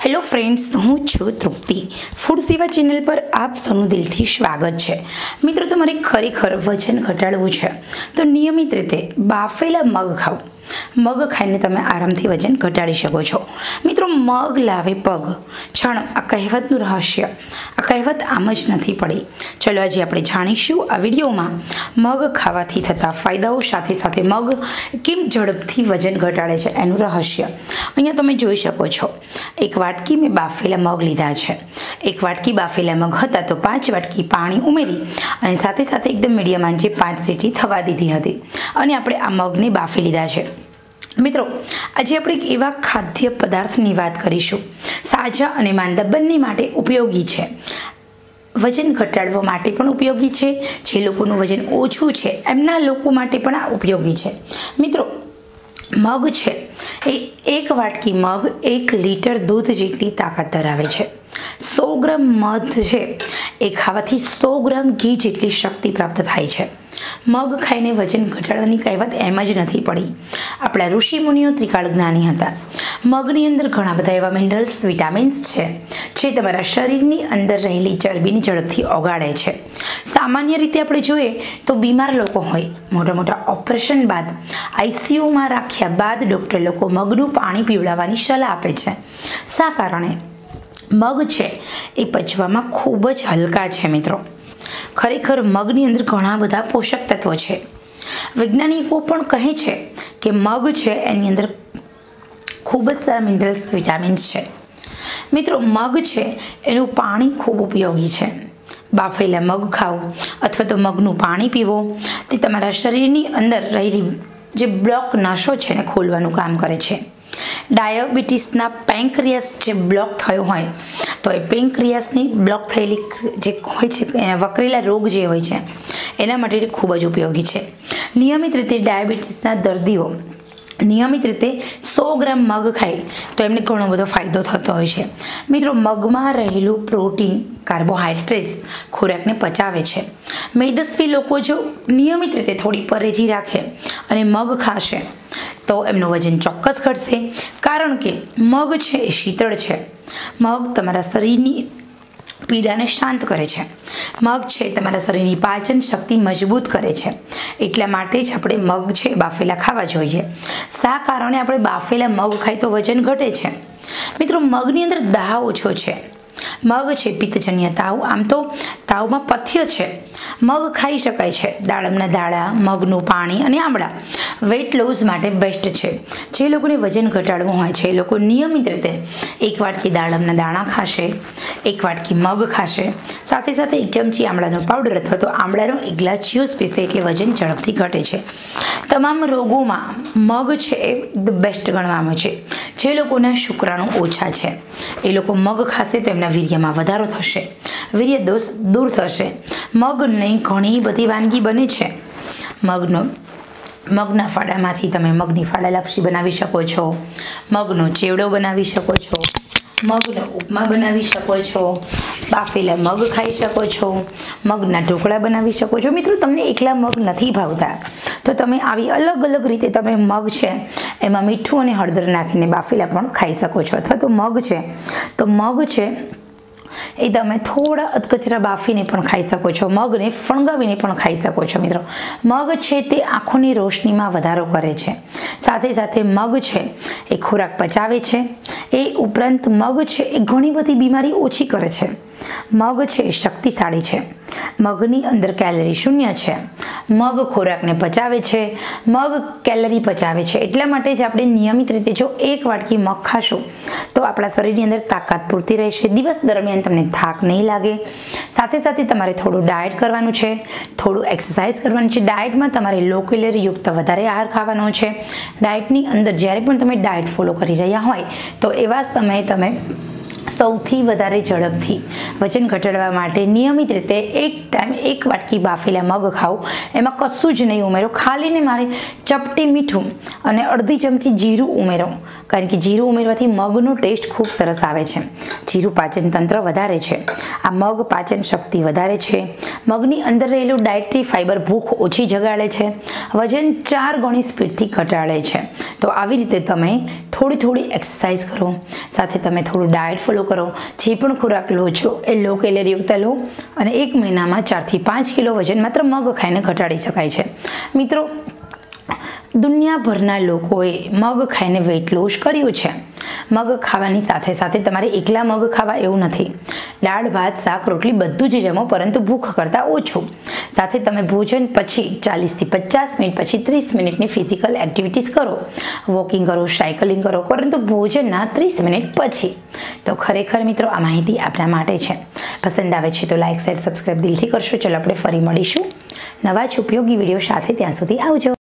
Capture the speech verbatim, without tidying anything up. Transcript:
Hello friends, हूँ छू तृप्ति। Food सेवा चेनल पर आप सबનું દિલથી સ્વાગત છે। મિત્રો, તમારે ખરેખર વજન ઘટાડવું છે તો નિયમિત રીતે બાફેલા મગ ખાઓ। મગ ખાઈને તમે આરામથી વજન ઘટાડી શકો છો। મિત્રો, મગ લાવે પગ જાણો આ કહેવતનું રહસ્ય। આ કહેવત આમ જ નથી પડી। ચલો આજે આપણે જાણીશું આ વિડીયોમાં મગ ખાવાથી થતા ફાયદાઓ સાથે સાથે મગ કેમ ઝડપથી વજન ઘટાડે છે એનું રહસ્ય। અહીંયા તમે જોઈ શકો છો, એક વાટકી મેં બાફેલા મગ લીધા છે। એક વાટકી બાફેલા મગ હતા તો પાંચ વાટકી પાણી ઉમેરી અને સાથે સાથે એકદમ મીડિયમ આંચે પાંચ સીટી થવા દીધી હતી અને આપણે આ મગને બાફી લીધા છે। મિત્રો, આજે આપણે એક એવા ખાદ્ય પદાર્થની વાત કરીશું સાજા અને માંદા બંને માટે ઉપયોગી છે। વજન ઘટાડવા માટે પણ ઉપયોગી છે, જે લોકોનું વજન ઓછું છે એમના લોકો માટે પણ આ ઉપયોગી છે। મિત્રો, મગ છે એ એક વાટકી મગ એક લીટર દૂધ જેટલી તાકાત ધરાવે છે। સો ગ્રામ મધ છે એ ખાવાથી સો ગ્રામ ઘી જેટલી શક્તિ પ્રાપ્ત થાય છે। મગ ખાઈને વજન ઘટાડવાની કહેવત એમ જ નથી પડી। આપણા ઋષિ મુનિઓ ત્રિકાળ જ્ઞાની હતા। મગની અંદર ઘણા બધા એવા મિનરલ્સ, વિટામિન્સ છે જે તમારા શરીરની અંદર રહેલી ચરબીને ઝડપથી ઓગાળે છે। સામાન્ય રીતે આપણે જોઈએ તો બીમાર લોકો હોય, મોટા મોટા ઓપરેશન બાદ આઈસીયુમાં રાખ્યા બાદ ડૉક્ટર લોકો મગનું પાણી પીવડાવવાની સલાહ આપે છે। શા કારણે? મગ છે એ પચવામાં ખૂબ જ હલકા છે। મિત્રો, ખરેખર મગની અંદર ઘણા બધા પોષક તત્વો છે। વૈજ્ઞાનિકો પણ કહે છે કે મગ છે એની અંદર ખૂબ જ સારા મિનરલ્સ, વિટામિન્સ છે। મિત્રો, મગ છે એનું પાણી ખૂબ ઉપયોગી છે। બાફેલા મગ ખાઓ અથવા તો મગનું પાણી પીવો તે તમારા શરીરની અંદર રહેલી જે બ્લોક નસો છે ને ખોલવાનું કામ કરે છે। ડાયાબિટીસના પેન્ક્રિયાસ જે બ્લોક થયો હોય તો એ પેન્ક્રિયાસની બ્લોક થયેલી જે હોય છે વકરેલા રોગ જે હોય છે એના માટે ખૂબ જ ઉપયોગી છે। નિયમિત રીતે ડાયાબિટીસના દર્દીઓ નિયમિત રીતે સો ગ્રામ મગ ખાય તો એમને ઘણો બધો ફાયદો થતો હોય છે। મિત્રો, મગમાં રહેલું પ્રોટીન, કાર્બોહાઈડ્રેટ્સ ખોરાકને પચાવે છે। મેદસ્વી લોકો જો નિયમિત રીતે થોડી પરેજી રાખે અને મગ ખાશે તો એમનું વજન ચોક્કસ ઘટશે, કારણ કે મગ છે એ શીતળ છે। મગ તમારા શરીરની પીડાને શાંત કરે છે। મગ છે તમારા શરીરની પાચન શક્તિ મજબૂત કરે છે। એટલા માટે જ આપણે મગ છે બાફેલા ખાવા જોઈએ। શા કારણે આપણે બાફેલા મગ ખાઈ તો વજન ઘટે છે? મિત્રો, મગની અંદર દાહ ઓછો છે। મગ છે પિત્તજન્ય તાવ, આમ તો તાવમાં પથ્ય છે, મગ ખાઈ શકાય છે। દાડમના દાણા, મગનું પાણી અને આમળા વેઇટ લોસ માટે બેસ્ટ છે। જે લોકોને વજન ઘટાડવું હોય છે એ લોકો નિયમિત રીતે એક વાટકી દાડમના દાણા ખાશે, એક વાટકી મગ ખાશે, સાથે સાથે એક ચમચી આમળાનો પાવડર અથવા તો આમળાનો એક ગ્લાસ જ્યુસ પીશે એટલે વજન ઝડપથી ઘટે છે। તમામ રોગોમાં મગ છે એ ધ બેસ્ટ ગણવામાં છે। જે લોકોના શુક્રાણુ ઓછા છે એ લોકો મગ ખાશે તો એમના વીર્યમાં વધારો થશે, વીર્ય દોષ દૂર થશે। મગની ઘણી બધી વાનગી બને છે। મગનો મગના ફાડામાંથી તમે મગની ફાડા લાપસી બનાવી શકો છો, મગનો ચેવડો બનાવી શકો છો, મગનો ઉપમા બનાવી શકો છો, બાફેલા મગ ખાઈ શકો છો, મગના ઢોકળા બનાવી શકો છો। મિત્રો, તમને એકલા મગ નથી ભાવતા તો તમે આવી અલગ અલગ રીતે તમે મગ છે એમાં મીઠું અને હળદર નાખીને બાફેલા પણ ખાઈ શકો છો। અથવા તો મગ છે તો મગ છે એ તમે થોડા અધકચરા બાફીને પણ ખાઈ શકો છો, મગને ફણગાવીને પણ ખાઈ શકો છો। મિત્રો, મગ છે તે આંખોની રોશનીમાં વધારો કરે છે, સાથે સાથે મગ છે એ ખોરાક પચાવે છે। એ ઉપરાંત મગ છે એ ઘણી બધી બીમારી ઓછી કરે છે। મગ છે એ શક્તિશાળી છે। મગની અંદર કેલરી શૂન્ય છે। મગ ખોરાકને પચાવે છે, મગ કેલરી પચાવે છે। એટલા માટે જ આપણે નિયમિત રીતે જો એક વાટકી મગ ખાશું તો આપણા શરીરની અંદર તાકાત પૂરતી રહેશે, દિવસ દરમિયાન તમને થાક નહીં લાગે। સાથે સાથે તમારે થોડું ડાયટ કરવાનું છે, થોડું એક્સરસાઇઝ કરવાનું છે। ડાયટમાં તમારે લો કેલરી યુક્ત વધારે આહાર ખાવાનો છે। ડાયટની અંદર જ્યારે પણ તમે ડાયટ ફોલો કરી રહ્યા હોય તો એવા સમયે તમે સૌથી વધારે ઝડપથી વજન ઘટાડવા માટે નિયમિત રીતે એક ટાઈમ એક વાટકી બાફેલા મગ ખાઓ, એમાં કશું જ નહીં ઉમેરો, ખાલી ને મારે ચપટી મીઠું અને અડધી ચમચી જીરું ઉમેરો, કારણ કે જીરું ઉમેરવાથી મગનો ટેસ્ટ ખૂબ સરસ આવે છે। જીરું પાચન તંત્ર વધારે છે। આ મગ પાચન શક્તિ વધારે છે। મગની અંદર રહેલું ડાયટરી ફાઇબર ભૂખ ઓછી જગાડે છે, વજન ચાર ગણી સ્પીડથી ઘટાડે છે. તો આવી રીતે તમે થોડી થોડી એક્સરસાઇઝ કરો, સાથે તમે થોડું ડાયટ ફોલો કરો, જે પણ ખોરાક લો છો એ લો કેલેરીયુક્ત લો અને એક મહિનામાં ચારથી પાંચ કિલો વજન માત્ર મગ ખાઈને ઘટાડી શકાય છે. મિત્રો, દુનિયાભરના લોકોએ મગ ખાઈને વેઇટ લોસ કર્યું છે. મગ ખાવાની સાથે સાથે તમારે એકલા મગ ખાવા એવું નથી. દાળ ભાત શાક રોટલી બધું જ જમો, પરંતુ ભૂખ કરતાં ઓછું. સાથે તમે ભોજન પછી ચાલીસથી પચાસ મિનિટ પછી ત્રીસ મિનિટની ફિઝિકલ એક્ટિવિટીઝ કરો, વોકિંગ કરો, સાયકલિંગ કરો, પરંતુ ભોજનના ત્રીસ મિનિટ પછી. તો ખરેખર મિત્રો આ માહિતી આપણા માટે છે. પસંદ આવે છે તો લાઇક શેર સબસ્ક્રાઈબ દિલથી કરશો. ચલો આપણે ફરી મળીશું નવા જ ઉપયોગી વિડીયો સાથે. ત્યાં સુધી આવજો.